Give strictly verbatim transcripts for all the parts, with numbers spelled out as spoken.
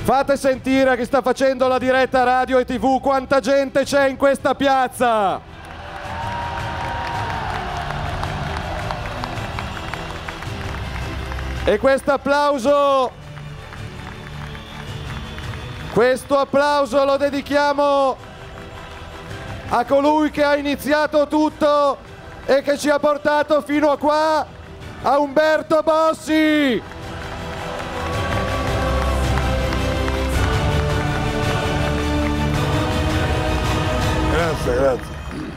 Fate sentire a chi sta facendo la diretta radio e tv quanta gente c'è in questa piazza. E questo applauso, questo applauso lo dedichiamo a colui che ha iniziato tutto e che ci ha portato fino a qua, a Umberto Bossi. Grazie, grazie.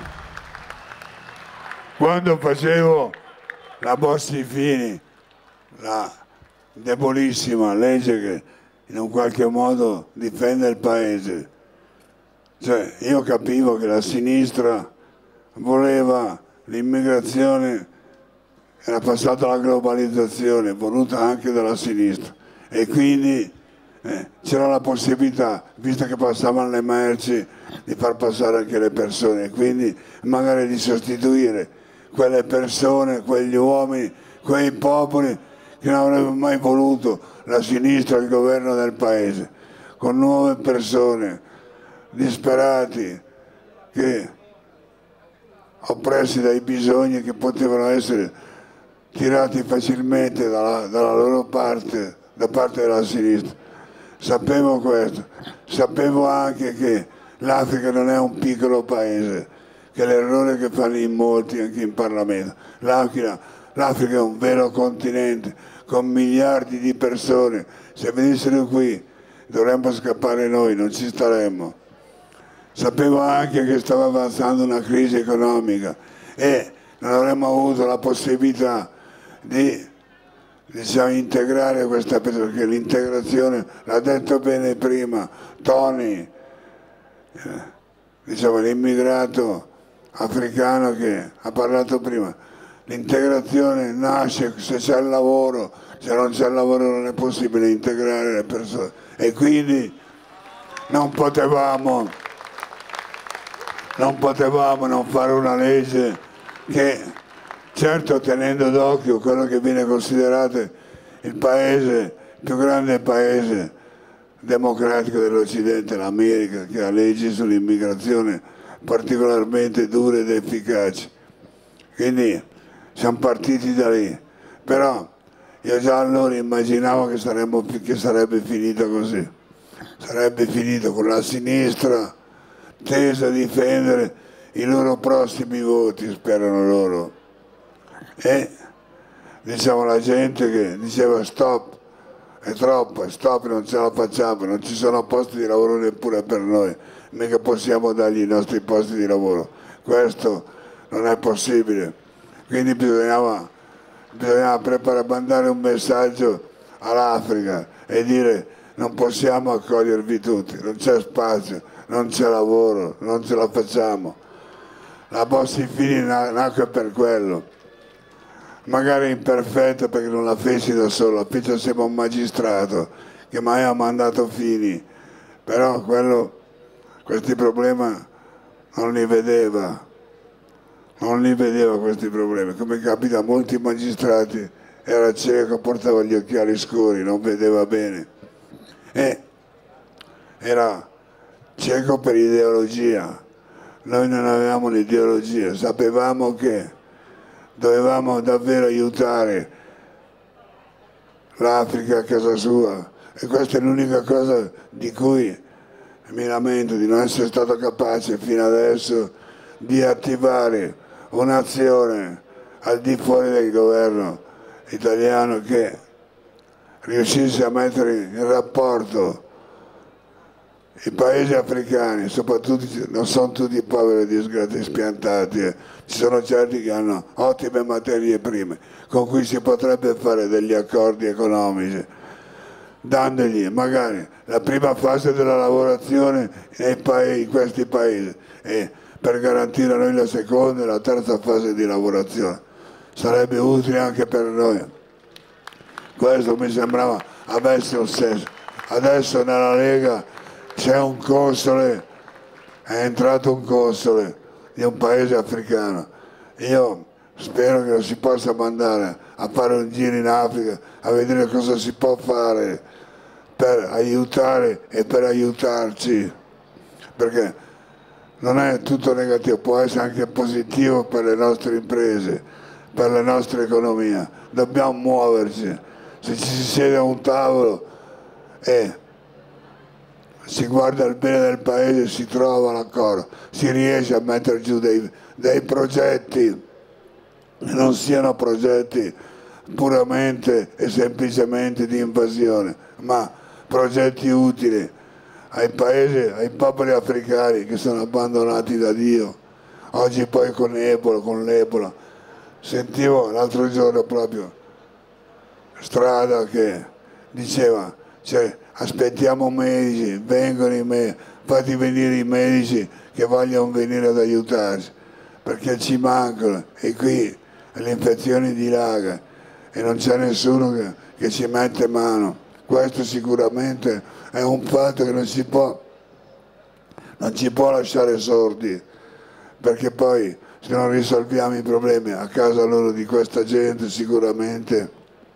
Quando facevo la Bossi-Fini, la debolissima legge che in un qualche modo difende il paese, cioè io capivo che la sinistra voleva l'immigrazione, era passata la globalizzazione voluta anche dalla sinistra e quindi eh, c'era la possibilità, visto che passavano le merci, di far passare anche le persone e quindi magari di sostituire quelle persone, quegli uomini, quei popoli che non avrebbero mai voluto la sinistra al governo del paese, con nuove persone disperati che oppressi dai bisogni che potevano essere tirati facilmente dalla, dalla loro parte, da parte della sinistra. Sapevo questo, sapevo anche che l'Africa non è un piccolo paese, che è l'errore che fanno in molti anche in Parlamento. L'Africa, l'Africa è un vero continente con miliardi di persone. Se venissero qui dovremmo scappare noi, non ci staremmo. Sapevo anche che stava avanzando una crisi economica e non avremmo avuto la possibilità di, diciamo, integrare questa persona, perché l'integrazione, l'ha detto bene prima Tony, eh, diciamo l'immigrato africano che ha parlato prima, l'integrazione nasce se c'è il lavoro, se non c'è il lavoro non è possibile integrare le persone e quindi non potevamo, non potevamo non fare una legge che, certo tenendo d'occhio quello che viene considerato il paese, il più grande paese democratico dell'Occidente, l'America, che ha leggi sull'immigrazione particolarmente dure ed efficaci. Quindi siamo partiti da lì, però io già allora immaginavo che, saremmo, che sarebbe finito così, sarebbe finito con la sinistra tesa a difendere i loro prossimi voti, sperano loro, e diciamo la gente che diceva stop, è troppo, stop, non ce la facciamo, non ci sono posti di lavoro neppure per noi, mica possiamo dargli i nostri posti di lavoro, questo non è possibile, quindi bisognava, bisognava preparare, mandare un messaggio all'Africa e dire non possiamo accogliervi tutti, non c'è spazio, non c'è lavoro, non ce la facciamo. La Bossi-Fini nacque per quello, magari imperfetta perché non la feci da solo, Piccio sembra un magistrato che mi aveva mandato Fini, però quello, questi problemi non li vedeva, non li vedeva questi problemi, come capita a molti magistrati, era cieco, portava gli occhiali scuri, non vedeva bene e era cieco per ideologia. Noi non avevamo un'ideologia, sapevamo che dovevamo davvero aiutare l'Africa a casa sua e questa è l'unica cosa di cui mi lamento, di non essere stato capace fino adesso di attivare un'azione al di fuori del governo italiano che riuscisse a mettere in rapporto i paesi africani, soprattutto non sono tutti poveri disgrazia spiantati, eh. Ci sono certi che hanno ottime materie prime con cui si potrebbe fare degli accordi economici, dandogli magari la prima fase della lavorazione nei paesi, in questi paesi e per garantire a noi la seconda e la terza fase di lavorazione. Sarebbe utile anche per noi. Questo mi sembrava avesse un senso. Adesso nella Lega c'è un console, è entrato un console di un paese africano. Io spero che lo si possa mandare a fare un giro in Africa a vedere cosa si può fare per aiutare e per aiutarci, perché non è tutto negativo, può essere anche positivo per le nostre imprese, per la nostra economia. Dobbiamo muoverci. Se ci si siede a un tavolo e si guarda il bene del paese, si trova l'accordo, si riesce a mettere giù dei, dei progetti che non siano progetti puramente e semplicemente di invasione, ma progetti utili ai paesi, ai popoli africani che sono abbandonati da Dio. Oggi poi con Ebola, con l'Ebola, sentivo l'altro giorno proprio Strada che diceva, cioè, aspettiamo medici, vengono i medici, fate venire i medici che vogliono venire ad aiutarci, perché ci mancano e qui le infezioni dilagano e non c'è nessuno che, che ci mette mano. Questo sicuramente è un fatto che non si può, non ci può lasciare sordi, perché poi se non risolviamo i problemi a casa loro di questa gente sicuramente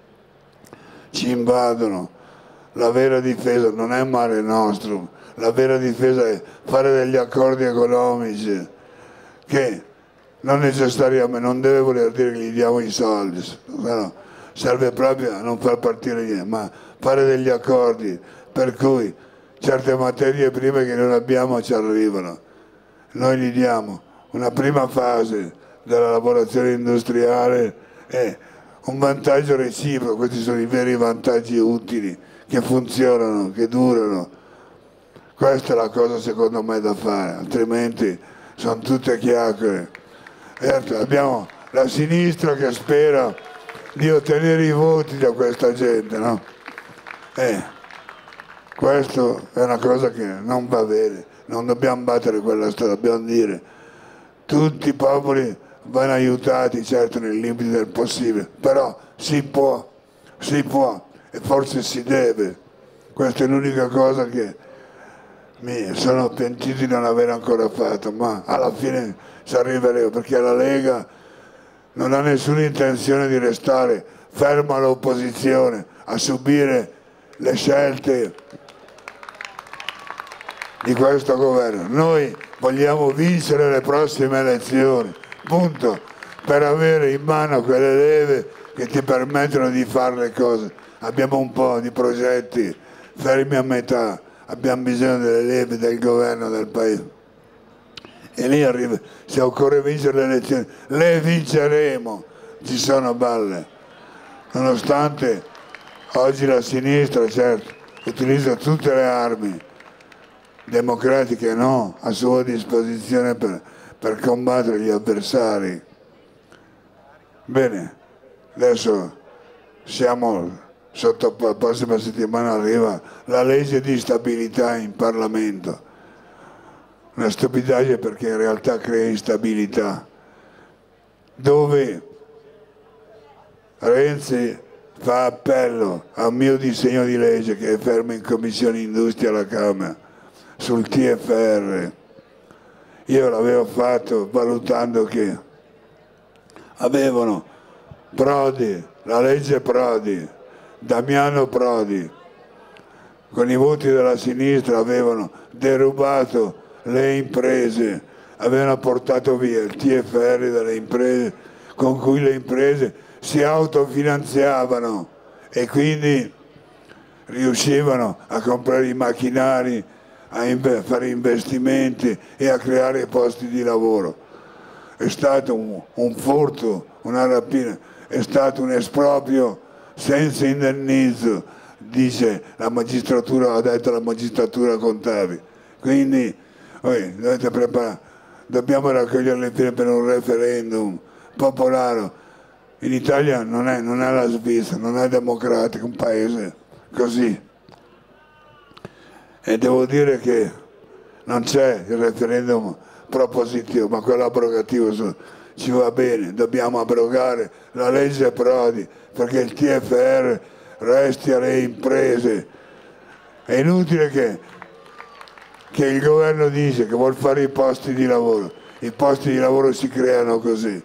ci invadono. La vera difesa non è Mare Nostrum, la vera difesa è fare degli accordi economici che non necessariamente, non deve voler dire che gli diamo i soldi, no, serve proprio a non far partire niente, ma fare degli accordi per cui certe materie prime che non abbiamo ci arrivano. Noi gli diamo una prima fase della lavorazione industriale e un vantaggio reciproco, questi sono i veri vantaggi utili, che funzionano, che durano. Questa è la cosa secondo me da fare, altrimenti sono tutte chiacchiere. Certo, abbiamo la sinistra che spera di ottenere i voti da questa gente, no? Eh, questo è una cosa che non va bene, non dobbiamo battere quella strada, dobbiamo dire tutti i popoli vanno aiutati, certo nei limiti del possibile, però si può, si può e forse si deve. Questa è l'unica cosa che mi sono pentito di non aver ancora fatto, ma alla fine ci arriveremo, perché la Lega non ha nessuna intenzione di restare ferma all'opposizione, a subire le scelte di questo governo. Noi vogliamo vincere le prossime elezioni, punto, per avere in mano quelle leve che ti permettono di fare le cose. Abbiamo un po' di progetti fermi a metà, abbiamo bisogno delle leve del governo del paese. E lì arriva, se occorre vincere le elezioni, le vinceremo, ci sono balle. Nonostante oggi la sinistra, certo, utilizza tutte le armi democratiche, no, a sua disposizione per, per combattere gli avversari. Bene, adesso siamo sotto, la prossima settimana arriva la legge di stabilità in Parlamento. Una stupidaggine perché in realtà crea instabilità, dove Renzi fa appello a un mio disegno di legge che è fermo in Commissione Industria alla Camera sul T F R. Io l'avevo fatto valutando che avevano Prodi, la legge Prodi, Damiano Prodi, con i voti della sinistra avevano derubato le imprese, avevano portato via il T F R dalle imprese, con cui le imprese si autofinanziavano e quindi riuscivano a comprare i macchinari, a inve- fare investimenti e a creare posti di lavoro. È stato un, un furto, una rapina, è stato un esproprio senza indennizzo, dice la magistratura, ha detto la magistratura contabile. Quindi oh, dovete preparare, dobbiamo raccogliere le firme per un referendum popolare. In Italia non è, non è la Svizzera, non è democratico, un paese così. E devo dire che non c'è il referendum propositivo, ma quello abrogativo ci va bene. Dobbiamo abrogare la legge Prodi perché il T F R resti alle imprese. È inutile che, che il governo dice che vuol fare i posti di lavoro. I posti di lavoro si creano così,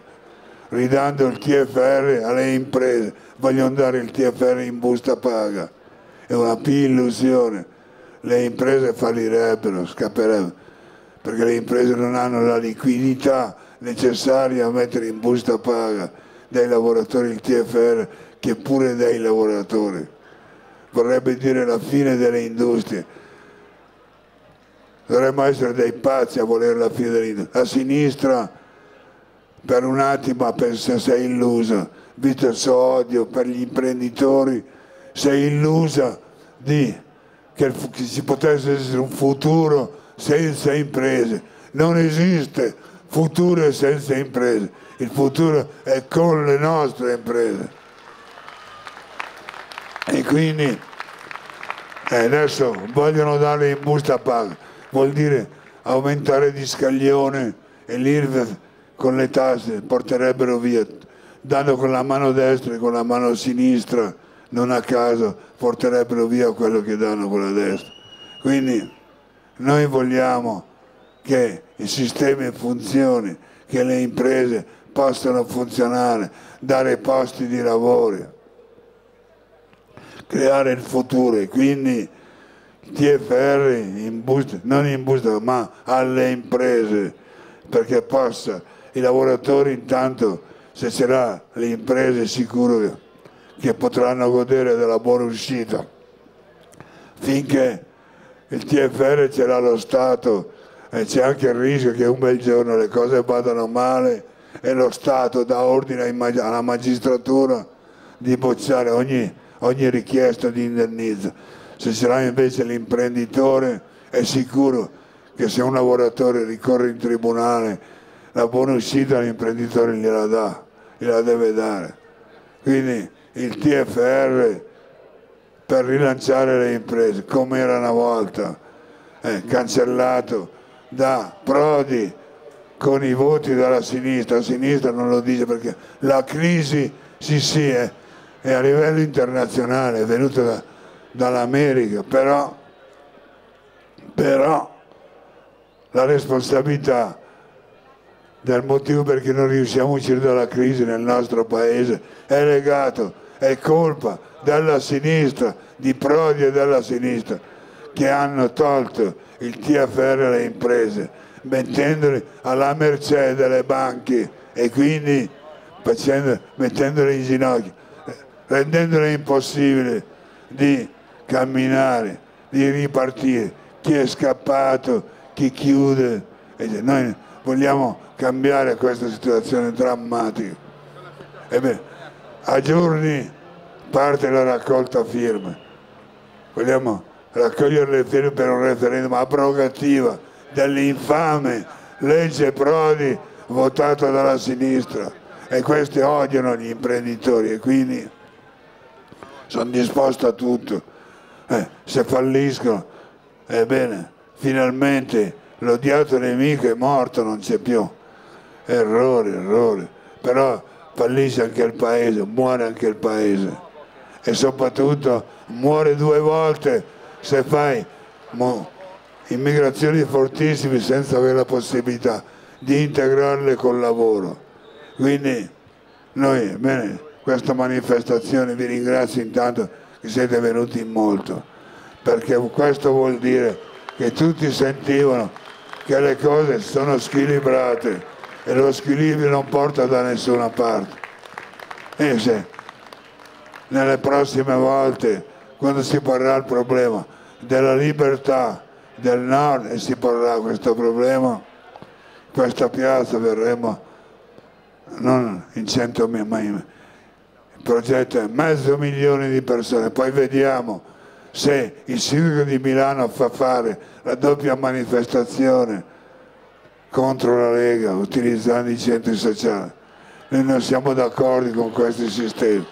ridando il T F R alle imprese. Vogliono dare il T F R in busta paga è una più illusione. Le imprese fallirebbero, scapperebbero, perché le imprese non hanno la liquidità necessaria a mettere in busta paga dai lavoratori il T F R, che pure dai lavoratori. Vorrebbe dire la fine delle industrie. Dovremmo essere dei pazzi a volere la fine delle industrie. La sinistra per un attimo pensa, si è illusa, visto il suo odio per gli imprenditori, si è illusa di che ci potesse essere un futuro senza imprese. Non esiste futuro senza imprese, il futuro è con le nostre imprese. E quindi eh, adesso vogliono darle in busta paga, vuol dire aumentare di scaglione, e l'I R V E F con le tasse porterebbero via, dando con la mano destra e con la mano sinistra, non a caso porterebbero via quello che danno con la destra. Quindi noi vogliamo che il sistema funzioni, che le imprese possano funzionare, dare posti di lavoro, creare il futuro, e quindi il T F R in busta, non in busta ma alle imprese, perché possa, i lavoratori intanto, se ce l'ha le imprese, sicuro che potranno godere della buona uscita. Finché il T F R ce l'ha lo Stato, e c'è anche il rischio che un bel giorno le cose vadano male e lo Stato dà ordine alla magistratura di bocciare ogni, ogni richiesta di indennizzo. Se ce l'ha invece l'imprenditore, è sicuro che se un lavoratore ricorre in tribunale, la buona uscita l'imprenditore gliela dà, gliela deve dare. Quindi il T F R, per rilanciare le imprese, come era una volta, è cancellato da Prodi con i voti dalla sinistra. La sinistra non lo dice perché la crisi, sì sì, è, è a livello internazionale, è venuta da, dall'America, però, però la responsabilità del motivo perché non riusciamo a uscire dalla crisi nel nostro paese è legato, è colpa della sinistra, di Prodi e della sinistra, che hanno tolto il T F R alle imprese, mettendoli alla mercé delle banche e quindi facendo, mettendole in ginocchio, rendendole impossibile di camminare, di ripartire. Chi è scappato, chi chiude. E noi vogliamo cambiare questa situazione drammatica. Ebbene, a giorni parte la raccolta firme. Vogliamo raccogliere le firme per un referendum abrogativa dell'infame legge Prodi votata dalla sinistra, e questi odiano gli imprenditori e quindi sono disposto a tutto. Eh, se falliscono, ebbene, finalmente l'odiato nemico è morto, non c'è più. Errore, errore. Però fallisce anche il paese, muore anche il paese. E soprattutto muore due volte se fai immigrazioni fortissime senza avere la possibilità di integrarle col lavoro. Quindi noi, bene, questa manifestazione vi ringrazio intanto che siete venuti in molto, perché questo vuol dire che tutti sentivano che le cose sono squilibrate e lo squilibrio non porta da nessuna parte. E se nelle prossime volte, quando si porrà il problema della libertà del nord e si porrà questo problema, questa piazza verremo non in centomila, ma in, il progetto è mezzo milione di persone. Poi vediamo se il sindaco di Milano fa fare la doppia manifestazione contro la Lega utilizzando i centri sociali. Noi non siamo d'accordo con questi sistemi.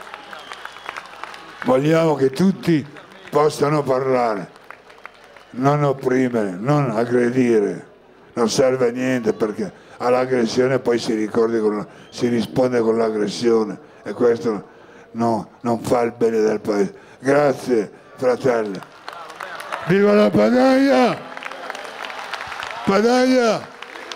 Vogliamo che tutti possano parlare, non opprimere, non aggredire. Non serve a niente, perché all'aggressione poi si, ricordi con la, si risponde con l'aggressione, e questo no, non fa il bene del paese. Grazie fratelli. Viva la Padania! Padania!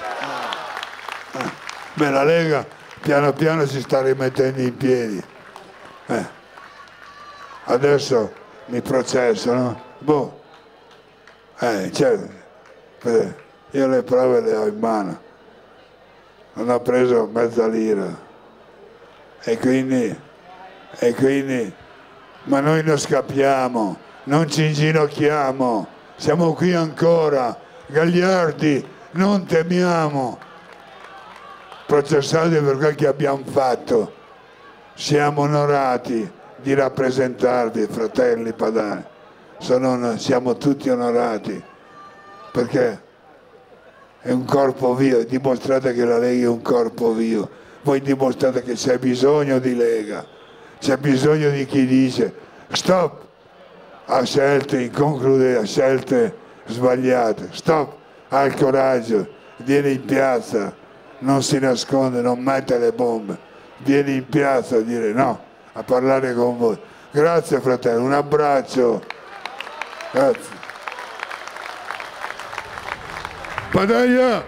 Beh, la Lega piano piano si sta rimettendo in piedi. Eh. Adesso mi processano. Boh, eh, certo, io le prove le ho in mano, non ho preso mezza lira e quindi, e quindi, ma noi non scappiamo, non ci inginocchiamo, siamo qui ancora, Gagliardi, non temiamo, processati per quel che abbiamo fatto, siamo onorati di rappresentarvi, fratelli padani. Sono, siamo tutti onorati perché è un corpo vivo, dimostrate che la Lega è un corpo vivo, voi dimostrate che c'è bisogno di Lega, c'è bisogno di chi dice stop a scelte inconcludenti, a scelte sbagliate, stop al coraggio, vieni in piazza, non si nasconde, non mette le bombe, vieni in piazza a dire no, a parlare con voi. Grazie fratello, un abbraccio. Grazie. Padania!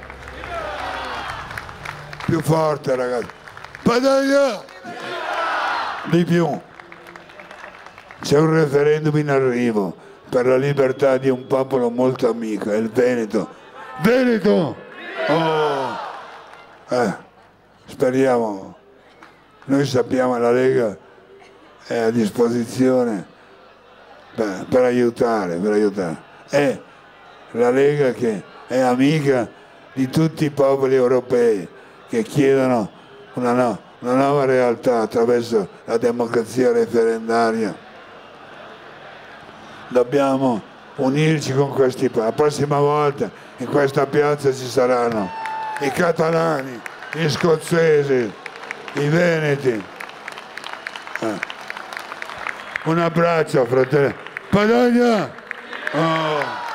Più forte ragazzi. Padania! Di più. C'è un referendum in arrivo per la libertà di un popolo molto amico, è il Veneto. Veneto! Oh! Eh, speriamo. Noi sappiamo la Lega è a disposizione Per, per aiutare, per aiutare. È la Lega che è amica di tutti i popoli europei che chiedono una, no, una nuova realtà attraverso la democrazia referendaria. Dobbiamo unirci con questi popoli. La prossima volta in questa piazza ci saranno i catalani, gli scozzesi, i veneti. Eh. Un abbraccio fratello. Padania! Oh.